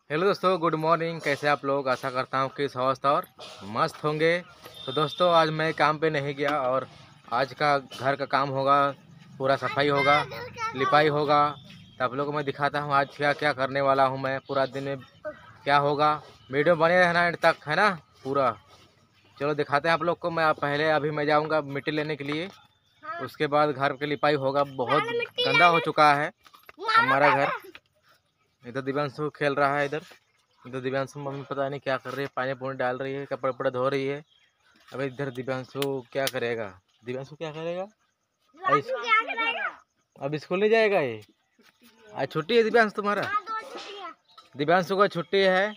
Hello दोस्तों, good morning. कैसे आप लोग? आशा करता हूँ कि स्वस्थ और मस्त होंगे। तो दोस्तों, आज मैं काम पे नहीं गया और आज का घर का काम होगा, पूरा सफाई होगा, लिपाई होगा। तो आप लोगों को मैं दिखाता हूँ आज क्या क्या करने वाला हूँ मैं, पूरा दिन में क्या होगा। वीडियो बने रहना एंड तक, है ना पूरा। चलो दिखाते हैं आप लोग को। मैं पहले अभी मैं जाऊँगा मिट्टी लेने के लिए, उसके बाद घर की लिपाई होगा। बहुत गंदा हो चुका है हमारा घर। इधर दिव्यांशु खेल रहा है। इधर दिव्यांशु मम्मी पता नहीं क्या कर रही है, पानी पूनी डाल रही है, कपड़े वपड़े धो रही है। अब इधर दिव्यांशु क्या करेगा? दिव्यांशु क्या करेगा? अब स्कूल नहीं जाएगा ये? आज छुट्टी है दिव्यांशु तुम्हारा? दिव्यांशु का छुट्टी है।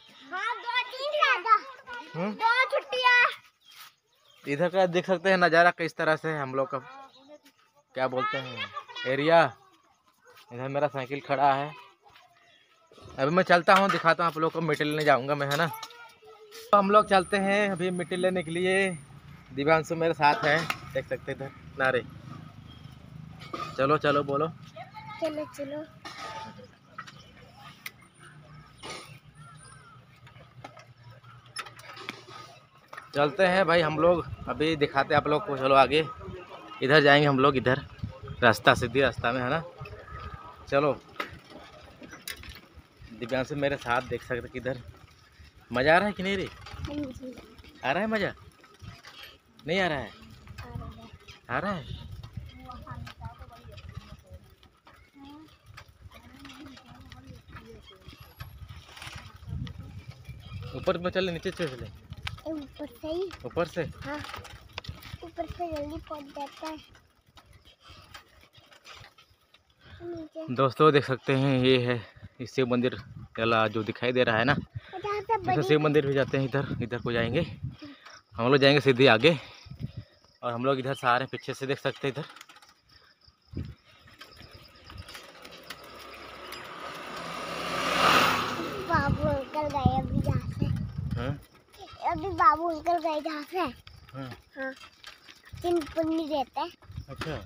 इधर का देख सकते हैं नज़ारा किस तरह से हम लोग का, क्या बोलते हैं, एरिया। इधर मेरा साइकिल खड़ा है। अभी मैं चलता हूँ, दिखाता हूँ आप लोग को। मिट्टी लेने जाऊँगा मैं, है ना। तो हम लोग चलते हैं अभी मिट्टी लेने के लिए। दिव्यांशु मेरे साथ है, देख सकते हैं इधर नारे। चलो चलो बोलो। चलो चलो। चलते हैं भाई हम लोग। अभी दिखाते हैं आप लोग को। चलो आगे इधर जाएंगे हम लोग, इधर रास्ता सीधी रास्ता में, है ना। चलो, दिव्यांशु मेरे साथ, देख सकते किधर। मज़ा आ रहा है कि नहीं रे? आ रहा है मज़ा? नहीं आ रहा है? आ रहा है। ऊपर में चले, नीचे से चले? ऊपर से ही। ऊपर से? हाँ, ऊपर से जल्दी पहुंच जाता है। दोस्तों देख सकते हैं, ये है शिव मंदिर वाला जो दिखाई दे रहा है ना। इधर शिव मंदिर भी जाते हैं। इधर को जाएंगे हम लोग, जाएंगे सीधे आगे। और हम लोग इधर से आ रहे हैं, पीछे से देख सकते हैं इधर। बाबू अंकल गए अभी जहाँ से। अभी बाबू अंकल गए जहाँ से। हाँ, चिंतपूर्णी रहते हैं। अच्छा,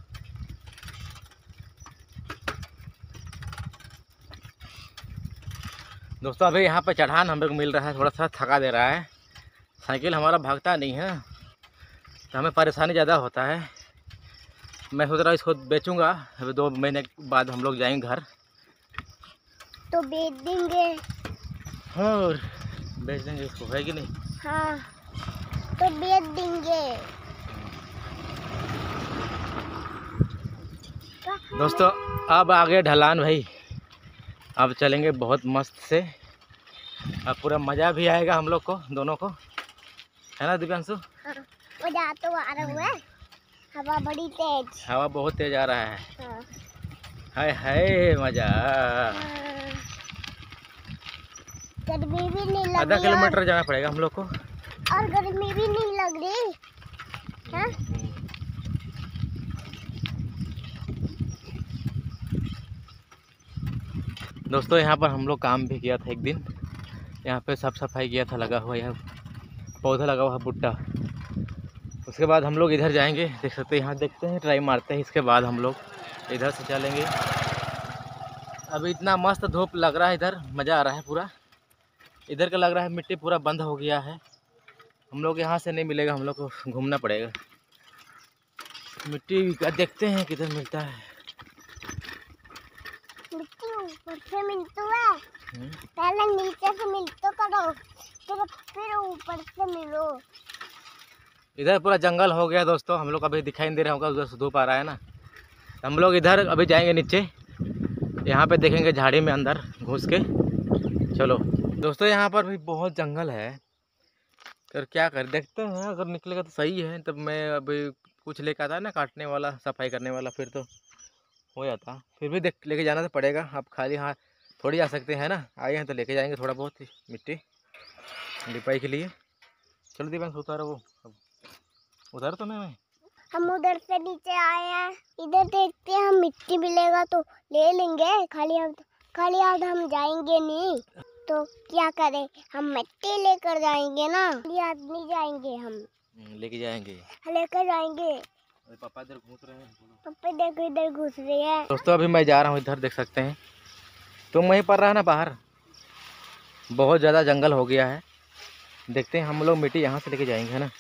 दोस्तों अभी यहाँ पे चढ़ान हम लोग मिल रहा है, थोड़ा सा थका दे रहा है। साइकिल हमारा भागता नहीं है, तो हमें परेशानी ज़्यादा होता है। मैं सोच रहा हूँ इसको बेचूंगा। अभी 2 महीने के बाद हम लोग जाएंगे घर, तो बेच देंगे। और बेच देंगे इसको, है कि नहीं? हाँ, तो बेच देंगे। दोस्तों अब आगे ढलान भाई, अब चलेंगे बहुत मस्त से। अब पूरा मज़ा भी आएगा हम लोग को, दोनों को, है ना दिव्यांशु? हाँ, मजा तो आ रहा है। हवा बड़ी तेज, हवा बहुत तेज आ रहा है। हाँ। हाय हाय मज़ा। गर्मी भी नहीं लग रही। आधा किलोमीटर जाना पड़ेगा हम लोग को, और गर्मी भी नहीं लग रही है। दोस्तों यहाँ पर हम लोग काम भी किया था एक दिन। यहाँ पे साफ सफाई किया था, लगा हुआ यहाँ पौधा लगा हुआ भुट्टा। उसके बाद हम लोग इधर जाएंगे, देख सकते हैं यहाँ, देखते हैं, ट्राई मारते हैं। इसके बाद हम लोग इधर से चलेंगे। अभी इतना मस्त धूप लग रहा है, इधर मज़ा आ रहा है पूरा। इधर का लग रहा है मिट्टी पूरा बंद हो गया है। हम लोग यहाँ से नहीं मिलेगा, हम लोग को घूमना पड़ेगा। मिट्टी का देखते हैं किधर मिलता है। मिट्टी ऊपर से मिलती है, पहले नीचे से मिलते करो, फिर ऊपर से मिलो। इधर पूरा जंगल हो गया दोस्तों। हम लोग अभी दिखाई नहीं दे रहा होगा, उधर से धूप आ रहा है ना। हम लोग इधर अभी जाएंगे नीचे, यहाँ पे देखेंगे झाड़ी में अंदर घुस के। चलो दोस्तों, यहाँ पर भी बहुत जंगल है, फिर क्या कर, देखते हैं। अगर निकलेगा तो सही है। तब मैं अभी कुछ लेकर आता है ना, काटने वाला, सफाई करने वाला, फिर तो हो जाता। फिर भी देख लेके जाना तो पड़ेगा। अब खाली हाथ थोड़ी आ सकते हैं ना, आए हैं तो लेके जाएंगे थोड़ा बहुत मिट्टी लिपाई के लिए। चलो दीवान उतारो, वो उतारो तो मैं हम उधर से नीचे आए हैं, इधर देखते हैं, हम मिट्टी मिलेगा तो ले लेंगे। खाली हाथ हम जाएंगे नहीं, तो क्या करें, हम मिट्टी लेकर जाएंगे ना। खाली हाथ नहीं जाएंगे, हम लेके जाएंगे, लेकर जाएंगे। पापा इधर घूस रहे हैं, पापा देखो इधर घुस रही है। दोस्तों अभी मैं जा रहा हूँ इधर, देख सकते हैं। तुम वहीं पर रहा ना बाहर, बहुत ज़्यादा जंगल हो गया है। देखते हैं हम लोग मिट्टी यहाँ से लेके जाएंगे, है ना।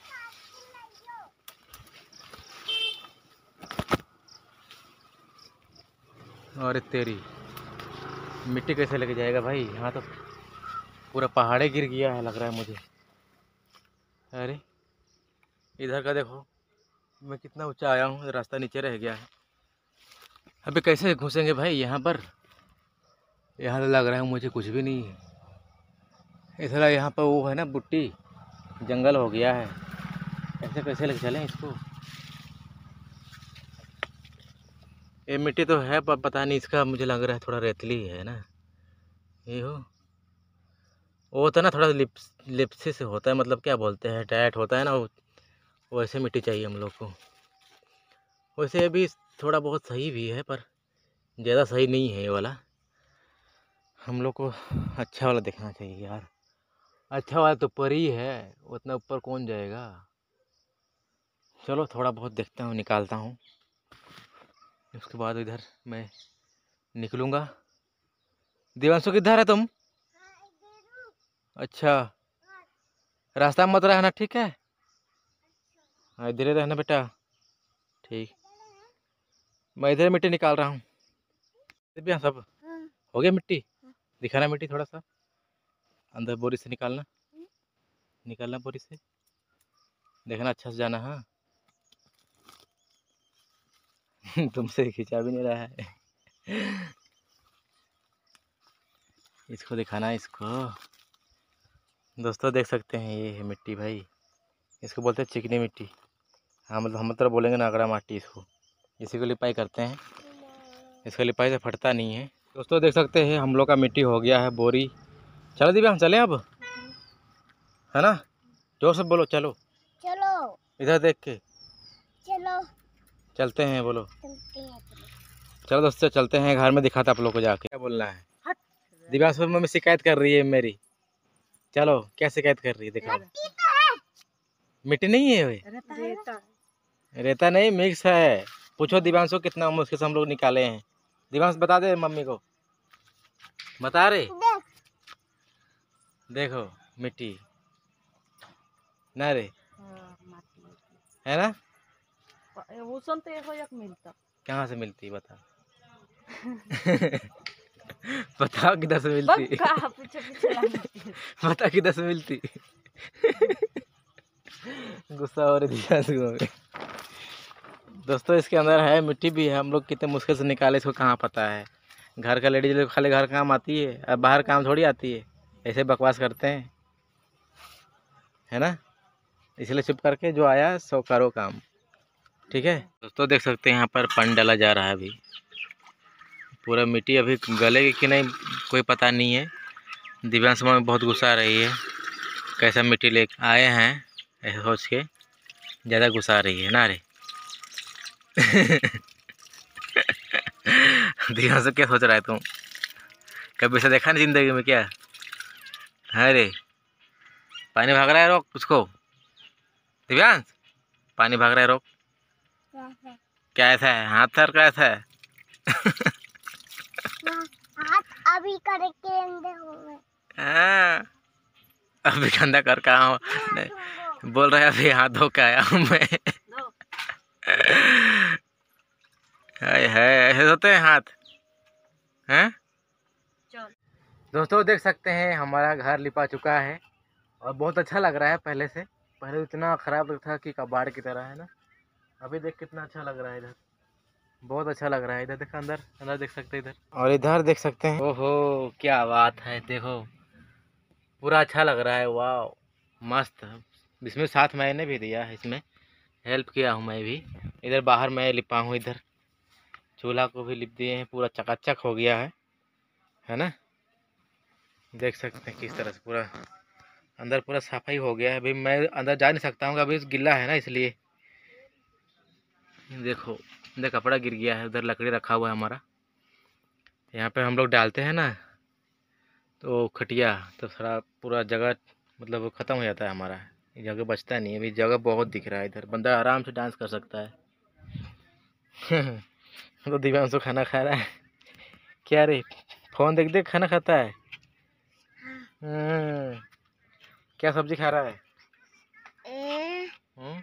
और तेरी मिट्टी कैसे लेके जाएगा भाई, यहाँ तो पूरा पहाड़े गिर गया है लग रहा है मुझे। अरे इधर का देखो, मैं कितना ऊंचा आया हूँ, रास्ता नीचे रह गया है। अभी कैसे घुसेंगे भाई यहाँ पर। यहाँ तो लग रहा है मुझे कुछ भी नहीं है। इसलिए यहाँ पर वो है ना बुट्टी, जंगल हो गया है। ऐसे कैसे लेके चलें इसको। ये मिट्टी तो है पर पता नहीं इसका, मुझे लग रहा है थोड़ा रेतली है ना। ये हो वो होता है ना, थोड़ा लिप्सी से होता है, मतलब क्या बोलते हैं, टाइट होता है ना वो वैसे मिट्टी चाहिए हम लोग को। वैसे अभी थोड़ा बहुत सही भी है पर ज़्यादा सही नहीं है ये वाला। हम लोग को अच्छा वाला देखना चाहिए यार। अच्छा वाला तो ऊपर ही है, उतना ऊपर कौन जाएगा। चलो थोड़ा बहुत देखता हूँ, निकालता हूँ, उसके बाद इधर मैं निकलूँगा। दिवांशु किधर है तुम? अच्छा, रास्ता में मत रहना, ठीक है। हाँ इधर ही रहना बेटा, ठीक। मैं इधर मिट्टी निकाल रहा हूँ। भैया सब हो गया मिट्टी, दिखाना मिट्टी थोड़ा सा अंदर बोरी से निकालना, निकालना बोरी से, देखना अच्छा से जाना। हाँ तुमसे खींचा भी नहीं रहा है। इसको दिखाना, इसको दोस्तों देख सकते हैं, ये है मिट्टी भाई। इसको बोलते हैं चिकनी मिट्टी। हाँ मतलब हम तरह बोलेंगे नागड़ा माटी इसको। इसी को लिपाई करते हैं, इसको लिपाई से फटता नहीं है। दोस्तों देख सकते हैं हम लोग का मिट्टी हो गया है बोरी। चलो दीदी हम चलें अब, है ना। जोर से बोलो चलो। चलो इधर देख के चलो चलते हैं, बोलो चलते हैं। चलो दोस्तों चलते हैं। घर में दिखाता आप लोग को जाके, क्या बोलना है। दिव्यांश मम्मी शिकायत कर रही है मेरी। चलो क्या शिकायत कर रही है देखो। मिट्टी नहीं है वे, रेता नहीं मिक्स है। पूछो दिव्यांश को कितना मुश्किल से हम लोग निकाले हैं। दिव्यांश बता दे मम्मी को, बता रहे। देखो मिट्टी ना रे, है ना। कहाँ से मिलती बता। बताओ किधर से मिलती। बता किधर से मिलती। गुस्सा हो रही थी। दोस्तों इसके अंदर है मिट्टी भी है, हम लोग कितने मुश्किल से निकाले, इसको कहाँ पता है। घर का लेडीज लोग खाली घर काम आती है, अब बाहर काम थोड़ी आती है। ऐसे बकवास करते हैं, है ना। इसलिए चुप करके जो आया सो करो काम, ठीक है। दोस्तों देख सकते हैं यहाँ पर पानी डाला जा रहा है अभी। पूरा मिट्टी अभी गलेगी कि नहीं कोई पता नहीं है। दिव्यांश में बहुत गुस्सा आ रही है, कैसा मिट्टी ले आए हैं ऐसे सोच के, ज़्यादा गुस्सा आ रही है ना रे। दिव्यांश क्या सोच रहा है तुम, कभी ऐसा देखा नहीं जिंदगी में क्या। है रे, पानी भाग रहा है, रोक उसको। दिव्यांश पानी भाग रहा है, रोक। क्या ऐसा है, हाथ सर का ऐसा है। हाथ अभी करके अंदर होंगे। हाँ, अभी गंदा कर कहाँ हो, बोल रहे अभी हाथ धो के आया हूँ मैं। है ऐसे होते हैं हाथ, हैं। दोस्तों देख सकते हैं हमारा घर लिपा चुका है और बहुत अच्छा लग रहा है पहले से। पहले इतना ख़राब था कि कबाड़ की तरह, है ना। अभी देख कितना अच्छा लग रहा है इधर, बहुत अच्छा लग रहा है। इधर देखो, अंदर अंदर देख सकते हैं इधर, और इधर देख सकते हैं। ओहो क्या बात है, देखो पूरा अच्छा लग रहा है, वाह मस्त। इसमें साथ मैंने भी दिया है, इसमें हेल्प किया हूँ मैं भी। इधर बाहर मैं लिपा हूँ, इधर चूल्हा को भी लिप दिए हैं, पूरा चकाचक हो गया है ना। देख सकते हैं किस तरह से पूरा अंदर पूरा सफाई हो गया है। अभी मैं अंदर जा नहीं सकता हूँ, अभी गिल्ला है ना इसलिए। देखो इधर कपड़ा गिर गया है, उधर लकड़ी रखा हुआ है हमारा। यहाँ पे हम लोग डालते हैं ना तो खटिया, तो थोड़ा पूरा जगह मतलब वो ख़त्म हो जाता है हमारा, ये जगह बचता नहीं है। अभी जगह बहुत दिख रहा है, इधर बंदा आराम से डांस कर सकता है। तो दिव्यांशु खाना खा रहा है क्या रे, फोन देख देख खाना खाता है। क्या सब्जी खा रहा है? ए, हम्म?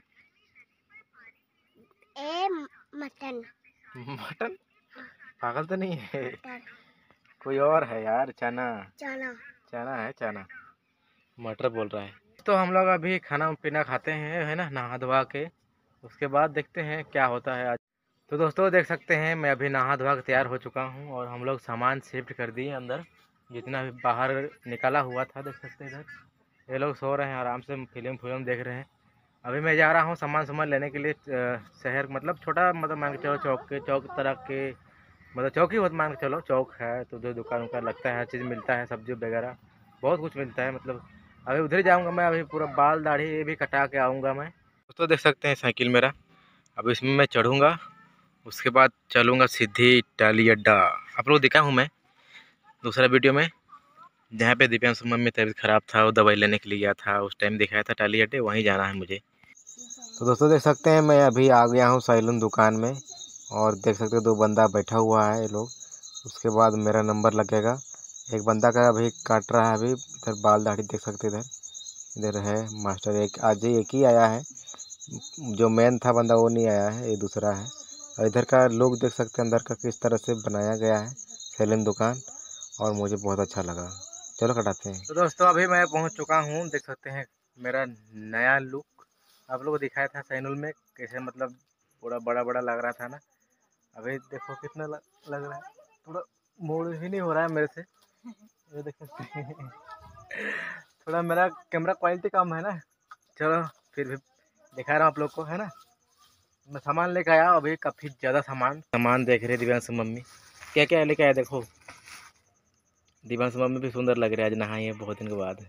ए मटन। मटन? पागल तो नहीं है? मटर। कोई और है यार, चना। चना। चना है, चना। मटर बोल रहा है। तो हम लोग अभी खाना पीना खाते हैं, है ना, नहा धोवा के। उसके बाद देखते हैं क्या होता है आज। तो दोस्तों देख सकते हैं मैं अभी नहा धोवा के तैयार हो चुका हूँ और हम लोग सामान शिफ्ट कर दिए अंदर। जितना भी बाहर निकाला हुआ था देख सकते हैं इधर। ये लोग सो रहे हैं आराम से, फिल्म देख रहे हैं। अभी मैं जा रहा हूँ सामान लेने के लिए शहर, मतलब छोटा, मतलब मान के चलो चौक तरह के, मतलब चौक ही बहुत मान के चलो, चौक है तो उधर दुकान उकान लगता है, हर चीज़ मिलता है, सब्जी वगैरह बहुत कुछ मिलता है। मतलब अभी उधर ही जाऊँगा मैं, अभी पूरा बाल दाढ़ी ये भी कटा के आऊँगा मैं। तो देख सकते हैं साइकिल मेरा, अब इसमें मैं चढ़ूँगा, उसके बाद चलूँगा सीधी टाली अड्डा। आप लोग दिखा हूँ मैं दूसरा वीडियो में, जहाँ पे दिव्यांशु मम्मी तबीयत ख़राब था, वो दवाई लेने के लिए गया था, उस टाइम दिखाया था टाली अड्डे, वहीं जाना है मुझे। तो दोस्तों देख सकते हैं मैं अभी आ गया हूँ सैलून दुकान में, और देख सकते हो 2 बंदा बैठा हुआ है ये लोग। उसके बाद मेरा नंबर लगेगा। एक बंदा का अभी काट रहा है, अभी इधर बाल दाढ़ी देख सकते इधर इधर है मास्टर। एक आज एक ही आया है, जो मेन था बंदा वो नहीं आया है, ये दूसरा है। और इधर का लोग देख सकते हैं अंदर का किस तरह से बनाया गया है सैलून दुकान, और मुझे बहुत अच्छा लगा। चलो कटाते हैं। तो दोस्तों अभी मैं पहुंच चुका हूं, देख सकते हैं मेरा नया लुक। आप लोगों को दिखाया था सैलून में कैसे, मतलब पूरा बड़ा बड़ा लग रहा था ना। अभी देखो कितना लग रहा है, थोड़ा मूड ही नहीं हो रहा है मेरे से, ये देख सकते हैं। थोड़ा मेरा कैमरा क्वालिटी कम है ना, चलो फिर भी दिखा रहा हूँ आप लोग को, है ना। मैं सामान लेकर आया अभी, काफ़ी ज़्यादा सामान देख रहे दिव्यांशु मम्मी क्या क्या लेके आया। देखो दिव्यांशु मम्मी भी सुंदर लग रही है, आज नहाई है बहुत दिन के बाद।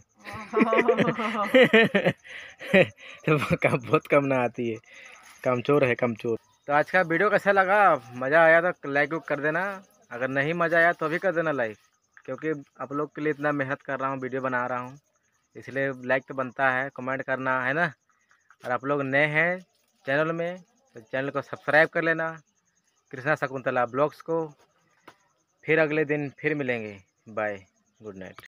तो काम बहुत कम नहाती है, कमचोर है कमचोर। तो आज का वीडियो कैसा लगा, मज़ा आया तो लाइक कर देना, अगर नहीं मज़ा आया तो भी कर देना लाइक, क्योंकि आप लोग के लिए इतना मेहनत कर रहा हूँ, वीडियो बना रहा हूँ, इसलिए लाइक तो बनता है, कमेंट करना है ना। और आप लोग नए हैं चैनल में तो चैनल को सब्सक्राइब कर लेना, कृष्णा शकुंतला ब्लॉग्स को। फिर अगले दिन फिर मिलेंगे, बाय, गुड नाइट।